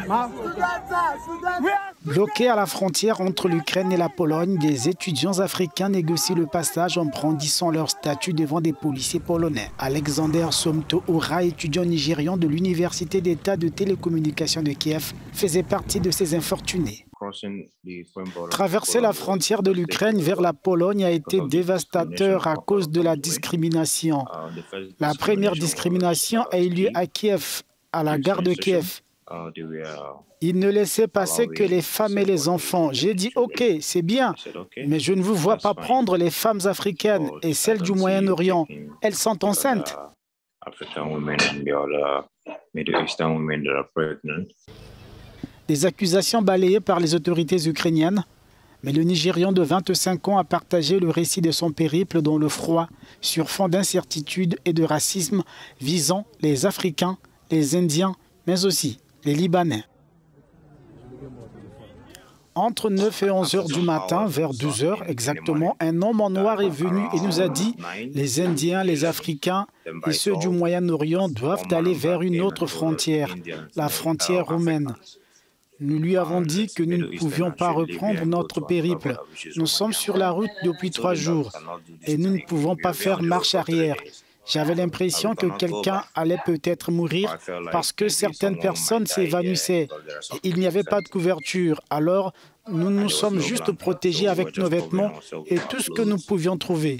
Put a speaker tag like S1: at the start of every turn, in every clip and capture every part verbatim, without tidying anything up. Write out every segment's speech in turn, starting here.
S1: Bloqués à la frontière entre l'Ukraine et la Pologne, des étudiants africains négocient le passage en brandissant leur statut devant des policiers polonais. Alexander Somto-Ora, étudiant nigérian de l'Université d'État de télécommunications de Kiev, faisait partie de ces infortunés. Traverser la frontière de l'Ukraine vers la Pologne a été dévastateur à cause de la discrimination. La première discrimination a eu lieu à Kiev, à la gare de Kiev. Ils ne laissaient passer que les femmes et les enfants. J'ai dit « Ok, c'est bien, mais je ne vous vois pas prendre les femmes africaines et celles du Moyen-Orient. Elles sont enceintes. » Des accusations balayées par les autorités ukrainiennes, mais le Nigérian de vingt-cinq ans a partagé le récit de son périple dans le froid, sur fond d'incertitude et de racisme visant les Africains, les Indiens, mais aussi les Libanais. Entre neuf et onze heures du matin, vers douze heures exactement, un homme en noir est venu et nous a dit « Les Indiens, les Africains et ceux du Moyen-Orient doivent aller vers une autre frontière, la frontière roumaine. » Nous lui avons dit que nous ne pouvions pas reprendre notre périple. Nous sommes sur la route depuis trois jours et nous ne pouvons pas faire marche arrière. J'avais l'impression que quelqu'un allait peut-être mourir parce que certaines personnes s'évanouissaient. Il n'y avait pas de couverture. Alors, nous nous sommes juste protégés avec nos vêtements et tout ce que nous pouvions trouver.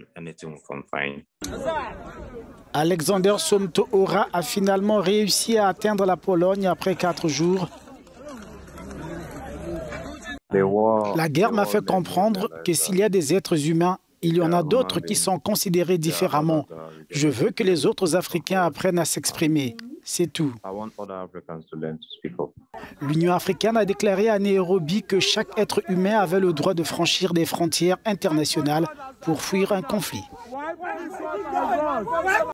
S1: Alexander Somto-Ora a finalement réussi à atteindre la Pologne après quatre jours. La guerre m'a fait comprendre que s'il y a des êtres humains, il y en a d'autres qui sont considérés différemment. Je veux que les autres Africains apprennent à s'exprimer. C'est tout. L'Union africaine a déclaré à Nairobi que chaque être humain avait le droit de franchir des frontières internationales pour fuir un conflit.